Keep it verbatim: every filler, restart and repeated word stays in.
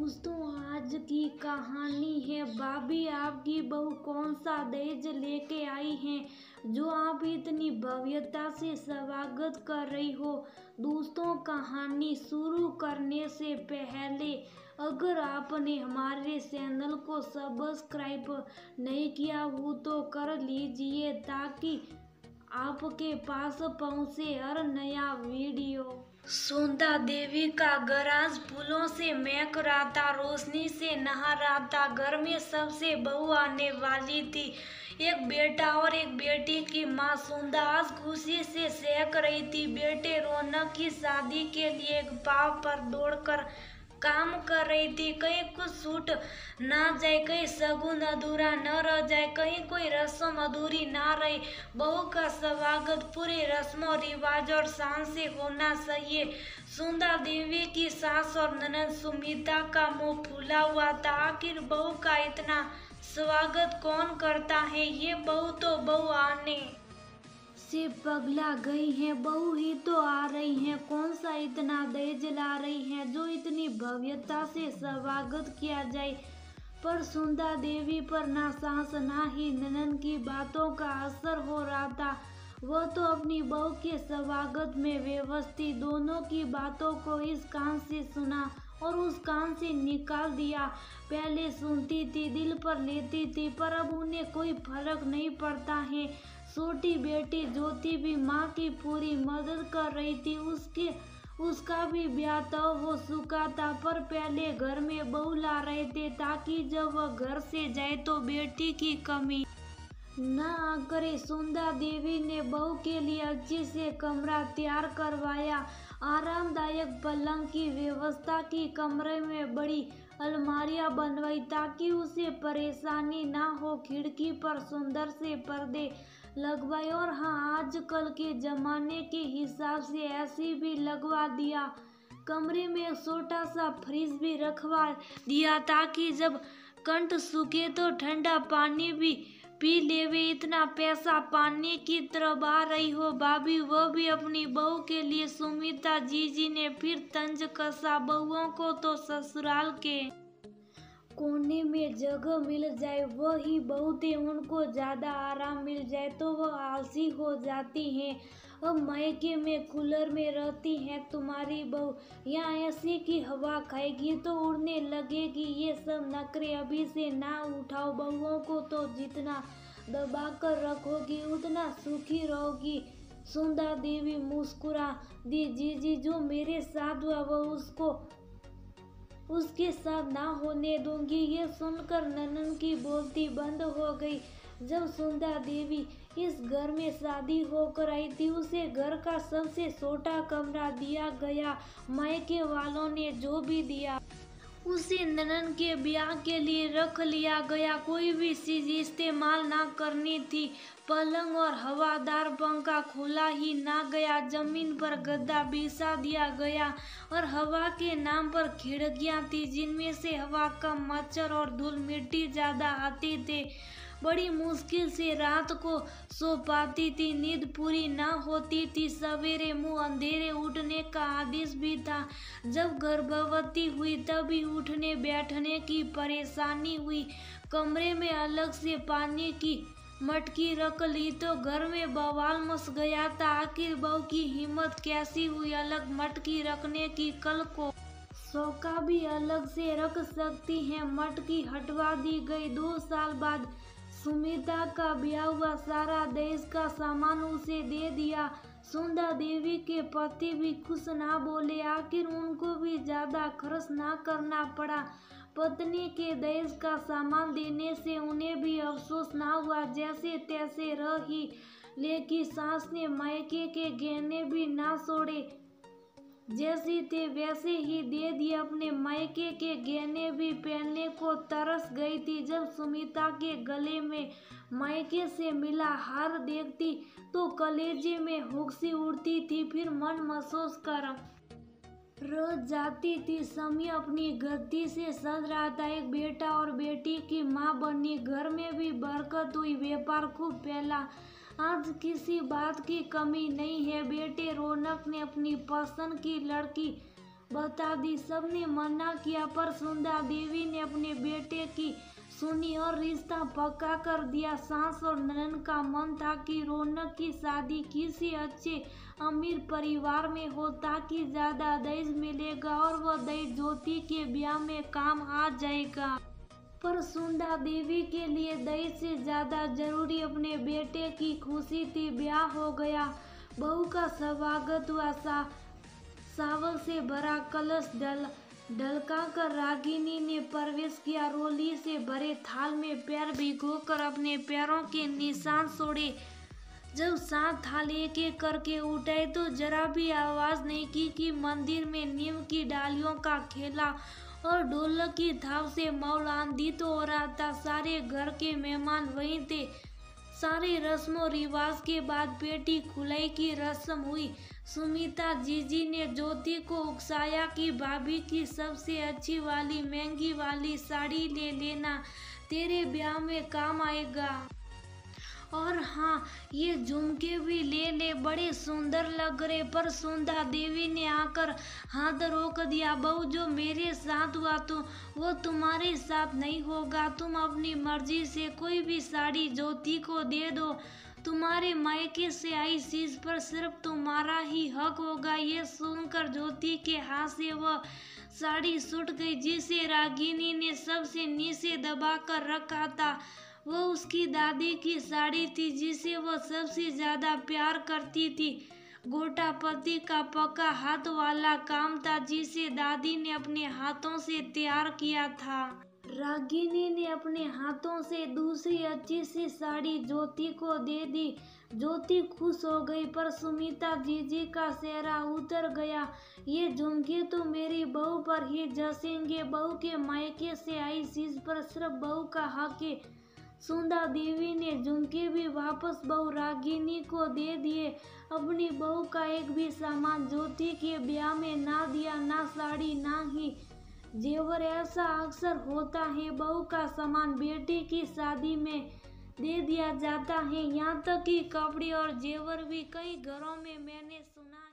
दोस्तों, आज की कहानी है भाभी आपकी बहू कौन सा दहेज लेके आई है जो आप इतनी भव्यता से स्वागत कर रही हो। दोस्तों, कहानी शुरू करने से पहले अगर आपने हमारे चैनल को सब्सक्राइब नहीं किया हो तो कर लीजिए ताकि आपके पास पहुंचे हर नया वीडियो। सुंदर देवी का गराज फूलों से महक रहा था, रोशनी से नहा रहा था। घर में सबसे बहू आने वाली थी। एक बेटा और एक बेटी की माँ सुंदर आज खुशी से सहक रही थी। बेटे रौनक की शादी के लिए एक पाव पर दौड़कर काम कर रही थी। कहीं कुछ छूट ना जाए, कहीं शगुन अधूरा न रह जाए, कहीं कोई रस्म अधूरी ना रहे। बहू का स्वागत पूरे रस्मों रिवाज और शान से होना चाहिए। सुंदर देवी की सास और ननद सुमिता का मुंह फूला हुआ था। आखिर बहू का इतना स्वागत कौन करता है? ये बहू तो बहू आने से पगला गई है। बहू ही तो आ रही है, कौन सा इतना दहेज ला रही है जो इतनी भव्यता से स्वागत किया जाए। पर सुंदर देवी पर ना सास ना ही ननद की बातों का असर हो रहा था। वह तो अपनी बहू के स्वागत में व्यवस्थित दोनों की बातों को इस कान से सुना और उस कान से निकाल दिया। पहले सुनती थी, दिल पर लेती थी, पर अब उन्हें कोई फर्क नहीं पड़ता है। छोटी बेटी ज्योति भी माँ की पूरी मदद कर रही थी। उसके उसका भी ब्याह तय हो चुका था, पर पहले घर में बहू ला रहे थे ताकि जब वह घर से जाए तो बेटी की कमी न करे। सुंदर देवी ने बहू के लिए अच्छे से कमरा तैयार करवाया, आरामदायक पलंग की व्यवस्था की, कमरे में बड़ी अलमारियां बनवाई ताकि उसे परेशानी ना हो। खिड़की पर सुंदर से पर्दे लगवाए और हाँ, आजकल के जमाने के हिसाब से ऐसी भी लगवा दिया। कमरे में एक छोटा सा फ्रिज भी रखवा दिया ताकि जब कंठ सूखे तो ठंडा पानी भी पी लेवे। इतना पैसा पानी की तरफ आ रही हो भाभी, वह भी अपनी बहू के लिए। सुमिता जीजी ने फिर तंज कसा, बहुओं को तो ससुराल के कोने में जगह मिल जाए वही बहुत है, उनको ज्यादा आराम मिल जाए तो वह आलसी हो जाती हैं। अब मायके में कूलर में रहती है तुम्हारी बहू, यहाँ ऐसी की हवा खाएगी तो उड़ने लगेगी। ये सब नखरे अभी से ना उठाओ, बहुओं को तो जितना दबा कर रखोगी उतना सुखी रहोगी। सुंदर देवी मुस्कुरा दी, जीजी जो मेरे साथ हुआ वह उसको उसके साथ ना होने दूंगी। ये सुनकर ननन की बोलती बंद हो गई। जब सुंदर देवी इस घर में शादी होकर आई थी, उसे घर का सबसे छोटा कमरा दिया गया। मायके वालों ने जो भी दिया उसे ननन के ब्याह के लिए रख लिया गया। कोई भी चीज इस्तेमाल ना करनी थी। पलंग और हवादार पंखा खोला ही ना गया, जमीन पर गद्दा बिछा दिया गया और हवा के नाम पर खिड़कियां थी जिनमें से हवा कम, मच्छर और धूल मिट्टी ज्यादा आती थे। बड़ी मुश्किल से रात को सो पाती थी, नींद पूरी ना होती थी। सवेरे मुंह अंधेरे उठने का आदेश भी था। जब गर्भवती हुई तभी उठने बैठने की परेशानी हुई। कमरे में अलग से पानी की मटकी रख ली तो घर में बवाल मच गया था। आखिर बहू की हिम्मत कैसी हुई अलग मटकी रखने की? कल को सौका भी अलग से रख सकती है। मटकी हटवा दी गई। दो साल बाद सुमिता का ब्याह हुआ, सारा दहेज का सामान उसे दे दिया। सुंदर देवी के पति भी खुश ना बोले, आखिर उनको भी ज्यादा खर्च ना करना पड़ा। पत्नी के दहेज का सामान देने से उन्हें भी अफसोस ना हुआ। जैसे तैसे रह ही लेकिन सास ने मायके के गहने भी ना छोड़े, जैसे थे वैसे ही दे दिए। अपने मायके के गहने भी पहनने को तरस गई थी। जब सुमिता के गले में मायके से मिला हार देखती तो कलेजे में हुक्सी उड़ती थी, फिर मन महसूस कर रह जाती थी। समय अपनी गति से सज रहा था। एक बेटा और बेटी की माँ बनी, घर में भी बरकत हुई, व्यापार खूब फैला। आज किसी बात की कमी नहीं है। बेटे रौनक ने अपनी पसंद की लड़की बता दी। सबने मना किया पर सुंदरा देवी ने अपने बेटे की सुनी और रिश्ता पक्का कर दिया। सास और ननद का मन था कि रौनक की शादी किसी अच्छे अमीर परिवार में हो ताकि ज्यादा दहेज मिलेगा और वह दहेज ज्योति के ब्याह में काम आ जाएगा। पर सुंदरा देवी के लिए दहेज से ज्यादा जरूरी अपने बेटे की खुशी थी। ब्याह हो गया, बहू का स्वागत हुआ। सा सावक से भरा कलश डल ढलका कर रागिनी ने प्रवेश किया। रोली से भरे थाल में पैर भिगोकर अपने पैरों के निशान छोड़े। जब सात थाल एक एक करके उठाए तो जरा भी आवाज नहीं की कि मंदिर में नीम की डालियों का खेला और ढोलक की थाप से माहौल आंदित हो रहा था। सारे घर के मेहमान वहीं थे। सारे रस्मों रिवाज के बाद पेटी खुलाई की रस्म हुई। सुमिता जीजी ने ज्योति को उकसाया कि भाभी की सबसे अच्छी वाली महंगी वाली साड़ी ले लेना, तेरे ब्याह में काम आएगा। और हाँ, ये झुमके भी ले ले, बड़े सुंदर लग रहे। पर सुंदरा देवी ने आकर हाथ रोक दिया। बहू, जो मेरे साथ हुआ तो वो तुम्हारे साथ नहीं होगा। तुम अपनी मर्जी से कोई भी साड़ी ज्योति को दे दो। तुम्हारे मायके से आई चीज पर सिर्फ तुम्हारा ही हक होगा। ये सुनकर ज्योति के हाथ से वह साड़ी छूट गई जिसे रागिनी ने सबसे नीचे दबा कर रखा था। वो उसकी दादी की साड़ी थी जिसे वह सबसे ज्यादा प्यार करती थी। गोटा पति का पक्का हाथ वाला काम था जिसे दादी ने अपने हाथों से तैयार किया था। रागिनी ने अपने हाथों से दूसरी अच्छी सी साड़ी ज्योति को दे दी। ज्योति खुश हो गई पर सुमिता जीजी का चेहरा उतर गया। ये झुमके तो मेरी बहू पर ही जचेंगे। बहू के मायके से आई चीज पर सिर्फ बहू का हक है। सुंदरा देवी ने झुमके भी वापस बहू रागिनी को दे दिए। अपनी बहू का एक भी सामान ज्योति के ब्याह में ना दिया, ना साड़ी ना ही जेवर। ऐसा अक्सर होता है, बहू का सामान बेटी की शादी में दे दिया जाता है। यहाँ तक कि कपड़े और जेवर भी कई घरों में मैंने सुना।